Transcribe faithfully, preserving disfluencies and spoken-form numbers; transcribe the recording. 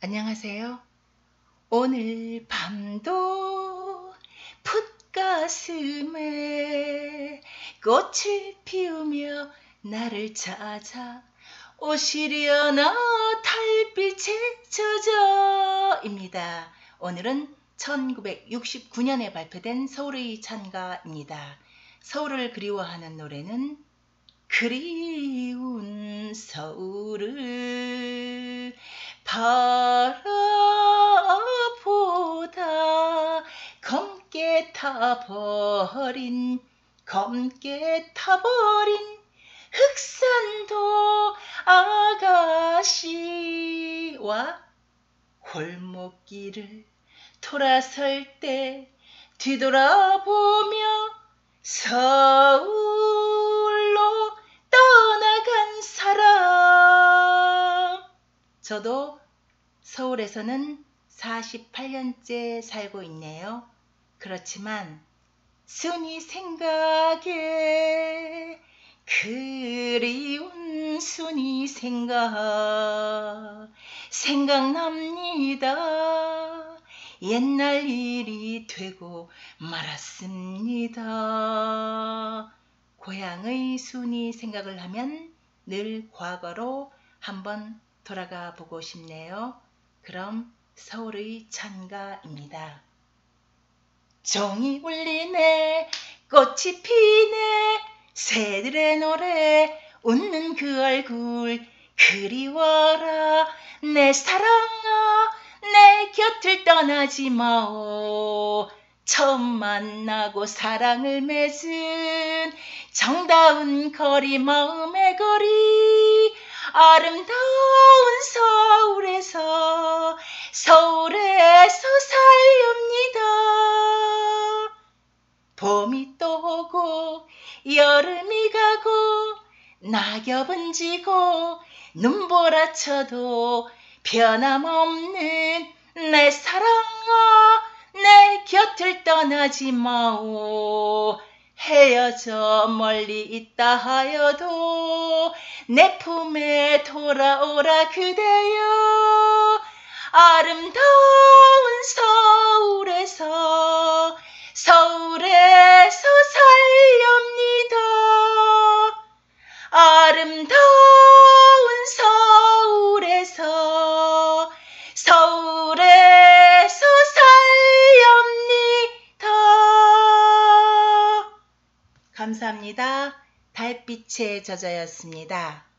안녕하세요. 오늘 밤도 풋가슴에 꽃을 피우며 나를 찾아 오시려나 달빛에 젖어 입니다. 오늘은 천구백육십구 년에 발표된 서울의 찬가입니다. 서울을 그리워하는 노래는 그리운 서울을 바라보다 검게 타버린 검게 타버린 흑산도 아가씨와 골목길을 돌아설 때 뒤돌아보며 서울로 떠나간 사람. 저도 서울에서는 사십팔 년째 살고 있네요. 그렇지만 순이 생각에 그리운 순이 생각 생각납니다. 옛날 일이 되고 말았습니다. 고향의 순이 생각을 하면 늘 과거로 한번 돌아가 보고 싶네요. 그럼 서울의 찬가입니다. 종이 울리네 꽃이 피네 새들의 노래 웃는 그 얼굴 그리워라 내 사랑아 내 곁을 떠나지 마오. 처음 만나고 사랑을 맺은 정다운 거리 마음의 거리 아름다운 서울에서 서울에서 살렵니다. 봄이 또 오고 여름이 가고 낙엽은 지고 눈보라쳐도 변함없는 내 사랑아 내 곁을 떠나지 마오. 헤어져 멀리 있다 하여도 내 품에 돌아오라 그대여. 아름다운 서울에서 서울에서 살렵니다. 아름다운 서울에서 서울에서 살렵니다. 감사합니다. 달빛에 젖어였습니다.